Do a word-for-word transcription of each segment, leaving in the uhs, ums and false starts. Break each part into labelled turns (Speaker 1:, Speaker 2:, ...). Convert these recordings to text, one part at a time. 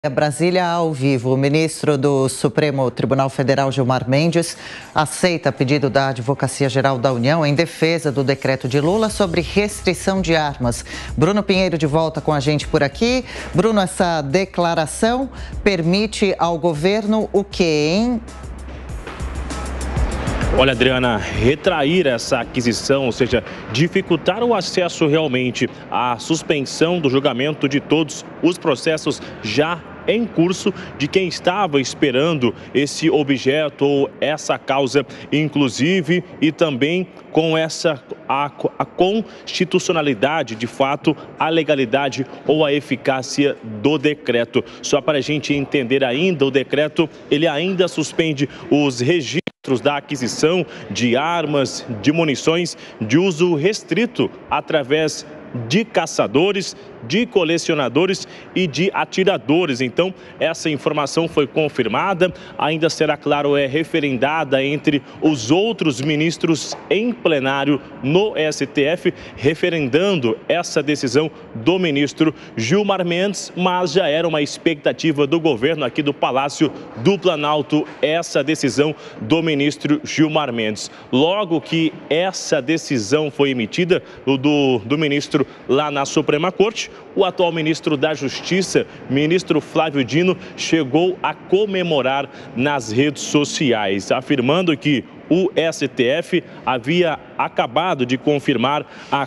Speaker 1: Brasília ao vivo. O ministro do Supremo Tribunal Federal, Gilmar Mendes, aceita pedido da Advocacia Geral da União em defesa do decreto de Lula sobre restrição de armas. Bruno Pinheiro de volta com a gente por aqui. Bruno, essa declaração permite ao governo o quê, hein?
Speaker 2: Olha, Adriana, retrair essa aquisição, ou seja, dificultar o acesso realmente à suspensão do julgamento de todos os processos já em curso de quem estava esperando esse objeto ou essa causa, inclusive, e também com essa a, a constitucionalidade, de fato, a legalidade ou a eficácia do decreto. Só para a gente entender ainda, o decreto, ele ainda suspende os registros da aquisição de armas, de munições de uso restrito através de caçadores, de colecionadores e de atiradores. Então, essa informação foi confirmada, ainda será, claro, é referendada entre os outros ministros em plenário no S T F, referendando essa decisão do ministro Gilmar Mendes, mas já era uma expectativa do governo aqui do Palácio do Planalto, essa decisão do ministro Gilmar Mendes. Logo que essa decisão foi emitida, do, do ministro lá na Suprema Corte, o atual ministro da Justiça, ministro Flávio Dino, chegou a comemorar nas redes sociais, afirmando que o S T F havia acabado de confirmar a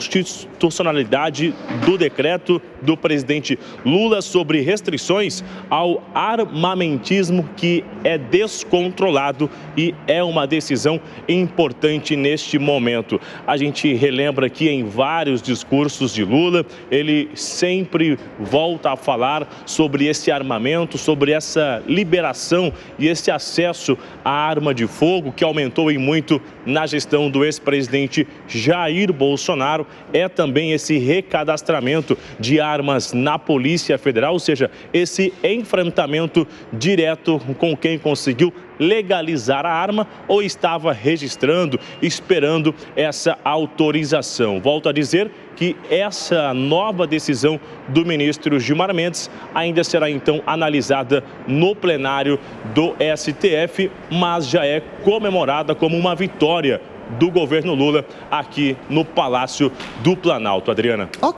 Speaker 2: constitucionalidade do decreto do presidente Lula sobre restrições ao armamentismo, que é descontrolado e é uma decisão importante neste momento. A gente relembra que em vários discursos de Lula, ele sempre volta a falar sobre esse armamento, sobre essa liberação e esse acesso à arma de fogo, que aumentou em muito na gestão do ex-presidente Jair Bolsonaro. É também esse recadastramento de armas na Polícia Federal, ou seja, esse enfrentamento direto com quem conseguiu legalizar a arma ou estava registrando, esperando essa autorização. Volto a dizer que essa nova decisão do ministro Gilmar Mendes ainda será então analisada no plenário do S T F, mas já é comemorada como uma vitória do governo Lula aqui no Palácio do Planalto. Adriana.